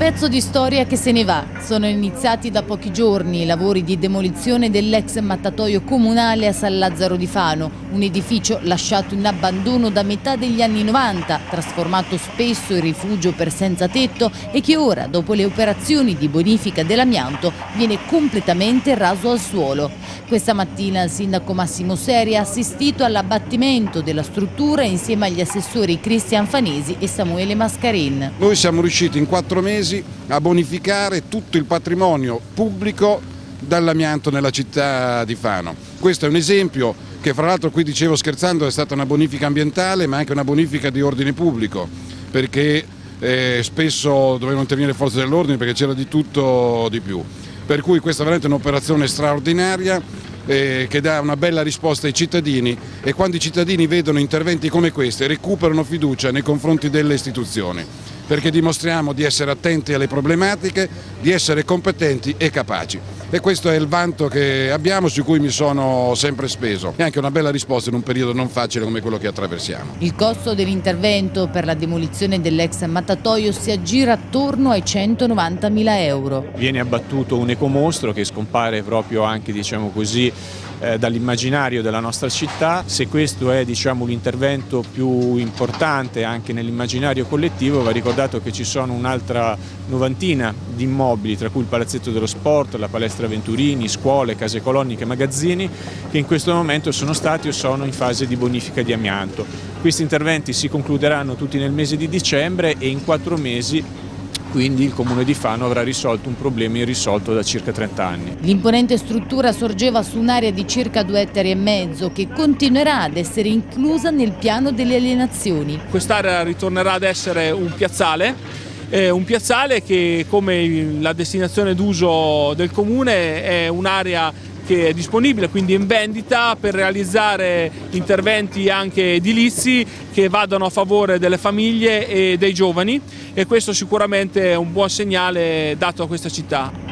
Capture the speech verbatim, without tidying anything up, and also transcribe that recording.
pezzo di storia che se ne va. Sono iniziati da pochi giorni i lavori di demolizione dell'ex mattatoio comunale a San Lazzaro di Fano, un edificio lasciato in abbandono da metà degli anni novanta, trasformato spesso in rifugio per senza tetto e che ora, dopo le operazioni di bonifica dell'amianto, viene completamente raso al suolo. Questa mattina il sindaco Massimo Seri ha assistito all'abbattimento della struttura insieme agli assessori Cristian Fanesi e Samuele Mascarin. Noi siamo riusciti in quattro mesi a bonificare tutto il patrimonio pubblico dall'amianto nella città di Fano. Questo è un esempio che, fra l'altro, qui dicevo scherzando, è stata una bonifica ambientale ma anche una bonifica di ordine pubblico, perché eh, spesso dovevano intervenire le forze dell'ordine perché c'era di tutto di più. Per cui questa è veramente un'operazione straordinaria eh, che dà una bella risposta ai cittadini, e quando i cittadini vedono interventi come questi recuperano fiducia nei confronti delle istituzioni, perché dimostriamo di essere attenti alle problematiche, di essere competenti e capaci. E questo è il vanto che abbiamo, su cui mi sono sempre speso. E anche una bella risposta in un periodo non facile come quello che attraversiamo. Il costo dell'intervento per la demolizione dell'ex mattatoio si aggira attorno ai centonovantamila euro. Viene abbattuto un ecomostro che scompare proprio anche, diciamo così, eh, dall'immaginario della nostra città. Se questo è, diciamo, l'intervento più importante anche nell'immaginario collettivo, va ricordato che ci sono un'altra novantina di immobili, tra cui il Palazzetto dello Sport, la Palestra Venturini, scuole, case colonniche, magazzini, che in questo momento sono stati o sono in fase di bonifica di amianto. Questi interventi si concluderanno tutti nel mese di dicembre e in quattro mesi quindi il Comune di Fano avrà risolto un problema irrisolto da circa trenta anni. L'imponente struttura sorgeva su un'area di circa due ettari e mezzo che continuerà ad essere inclusa nel piano delle alienazioni. Quest'area ritornerà ad essere un piazzale, eh, un piazzale che, come la destinazione d'uso del Comune, è un'area che è disponibile, quindi in vendita, per realizzare interventi anche edilizi che vadano a favore delle famiglie e dei giovani, e questo sicuramente è un buon segnale dato a questa città.